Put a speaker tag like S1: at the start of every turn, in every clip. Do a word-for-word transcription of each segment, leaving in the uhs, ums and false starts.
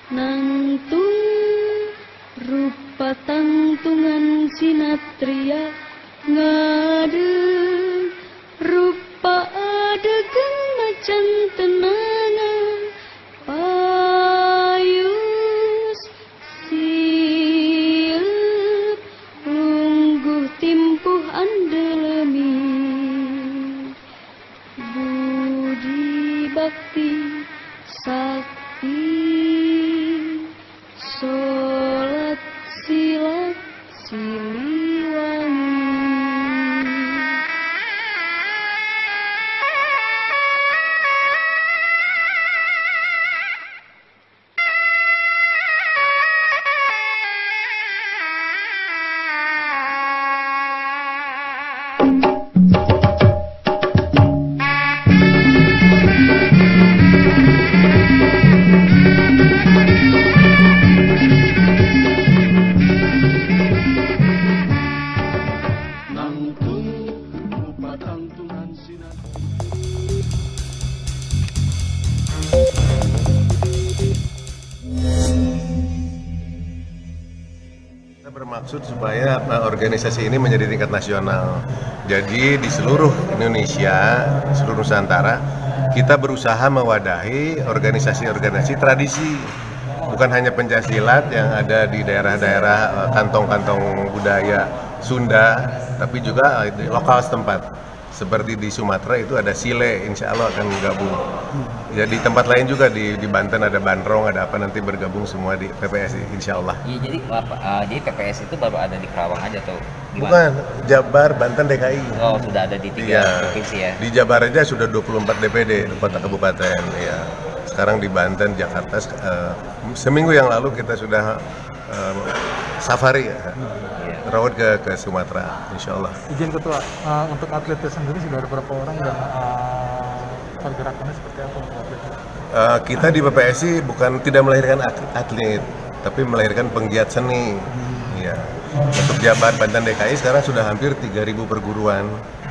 S1: Nangtung rupa tangtungan sinatria ngade rupa adegan macan tenangan payus siap ungguh timpuh andelemi budi bakti sakti sholat silat siliwangi.
S2: Kita bermaksud supaya organisasi ini menjadi tingkat nasional. Jadi di seluruh Indonesia, seluruh Nusantara, kita berusaha mewadahi organisasi-organisasi tradisi. Bukan hanya pencaksilat yang ada di daerah-daerah kantong-kantong budaya Sunda, tapi juga di lokal setempat. Seperti di Sumatera itu ada Sile, insya Allah akan gabung. Ya di tempat lain juga di, di Banten ada Bandrong, ada apa nanti bergabung semua di P P S I, insya Allah.
S3: Iya, jadi uh, jadi P P S itu baru ada di Karawang aja tuh? Gimana?
S2: Bukan, Jabar, Banten, D K I.
S3: Oh, sudah ada di tiga
S2: ya,
S3: provinsi ya? Di
S2: Jabar aja sudah dua puluh empat D P D, kota kabupaten. Ya. Sekarang di Banten, Jakarta, uh, seminggu yang lalu kita sudah uh, safari ya. Rawat ke, ke Sumatera, insya Allah.
S4: Izin Ketua, uh, untuk atletnya sendiri sudah ada berapa orang dan uh, pergerakannya seperti apa untuk atletnya?
S2: Uh, kita di P P S I bukan tidak melahirkan atlet, tapi melahirkan penggiat seni. Hmm. Ya. Untuk Jabar, Banten, D K I sekarang sudah hampir tiga ribu perguruan.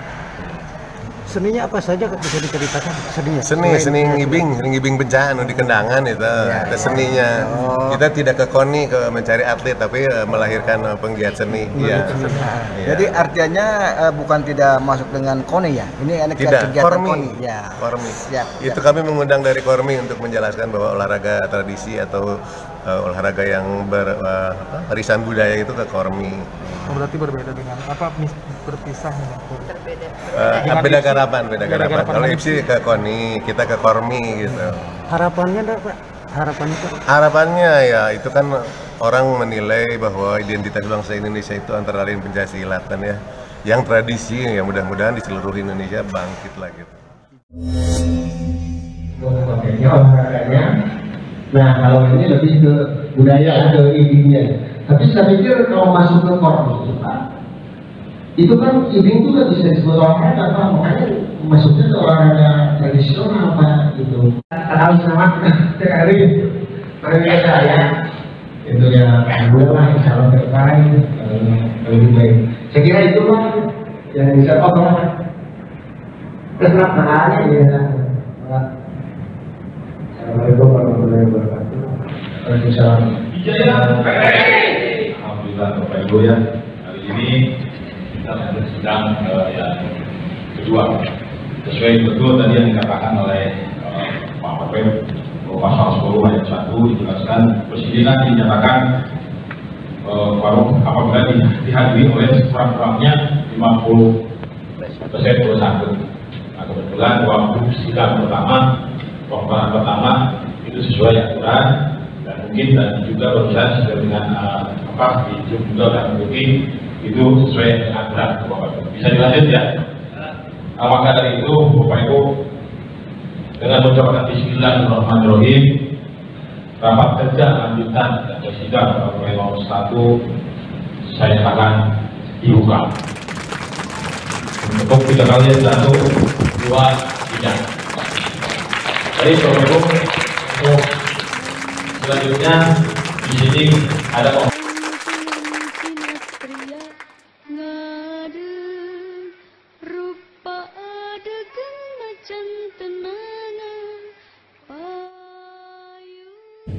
S5: Seninya apa saja bisa diceritakan? Seninya?
S2: Seni, seni ngibing, ngibing bencana di Kendangan itu, ya, ada seninya. Oh. Kita tidak ke KONI ke mencari atlet, tapi uh, melahirkan uh, penggiat seni. Ya.
S5: Nah, ya. Jadi artinya uh, bukan tidak masuk dengan KONI ya? Ini anak kegiatan
S2: Kormi.
S5: KONI. Ya.
S2: Kormi.
S5: Siap,
S2: itu
S5: siap.
S2: Kami mengundang dari Kormi untuk menjelaskan bahwa olahraga tradisi atau uh, olahraga yang ber, uh, warisan budaya itu ke Kormi.
S4: Oh, berarti berbeda dengan apa berpisah dengan
S1: Berbeda.
S2: Uh, beda garapan, beda garapan. Kalau I P S I ke KONI, kita ke Kormi gitu.
S5: Harapannya Pak? Harapannya Pak?
S2: Harapannya ya itu kan orang menilai bahwa identitas bangsa Indonesia itu antara lain pencasilatan ya. Yang tradisi ya mudah-mudahan di seluruh Indonesia bangkit lah gitu.
S6: Kontennya olahraganya. Nah kalau ini lebih ke budaya, ke ibingnya. Tapi saya pikir kalau masuk ke Kormi Pak, itu kan ibing juga bisa disebut olahraga Pak, makanya masuknya ke olahraga tradisional Pak gitu. Tahu sama sekali mereka saya itu ya dua lah insya Allah ke depan lebih baik. Saya kira itu Pak yang bisa oh Pak. Kenapa makanya ya. Assalamualaikum warahmatullahi wabarakatuh. Waalaikumsalam.
S7: Alhamdulillah Bapak Ibu ya, hari ini kita sedang uh, yang kedua sesuai betul tadi yang dikatakan oleh uh, Pak Wapep bahwa pasal sepuluh ayat satu dijelaskan presidenan dinyatakan uh, baru apabila dihadiri oleh sekurang-kurangnya lima puluh persen satu. Nah kebetulan waktu sidang pertama pembahasan pertama itu sesuai aturan dan mungkin dan juga barusan sesuai dengan uh, apa di Zoom juga dan mungkin itu sesuai dengan aturan Bapak Ibu. Bisa dilanjut ya. Nah, maka dari itu Bapak Ibu dengan mengucapkan Bismillahirrahmanirrahim rapat kerja lanjutan dan sidang Bapak nomor satu saya akan dibuka untuk tiga kali satu dua tiga. Jadi Bapak Ibu untuk selanjutnya di sini ada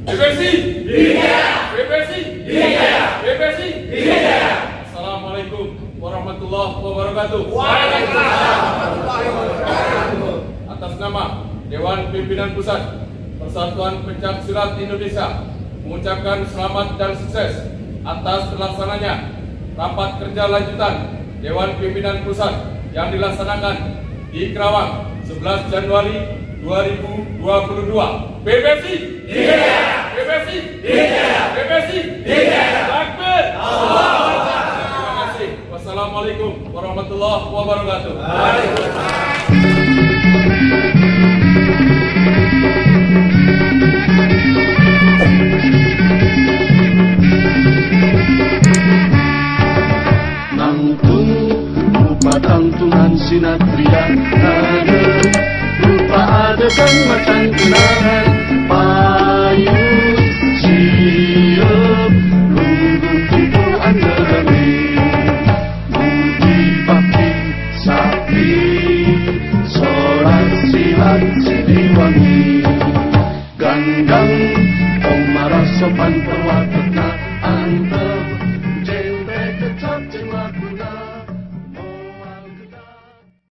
S8: B P S I Jaya! B P S I Jaya! B P S I Jaya! Assalamualaikum warahmatullahi wabarakatuh. Waalaikumsalam warahmatullahi wabarakatuh. Atas nama Dewan Pimpinan Pusat Persatuan Pencak Silat Indonesia mengucapkan selamat dan sukses atas terlaksananya rapat kerja lanjutan Dewan Pimpinan Pusat yang dilaksanakan di Kerawang sebelas Januari dua ribu dua puluh dua. B P S I Jaya! B P S I Jaya! B P S I Jaya! Takbir! Allahu Akbar! Terima kasih. Wassalamualaikum warahmatullahi wabarakatuh. Waalaikumsalam.
S9: Nangtung rupa tantungan sinatria ada rupa adegan macan kenangan payu siap lunggu tipu andalami budi bakti sakti sholat silat siliwangi gandang omara sopan perwatakna antar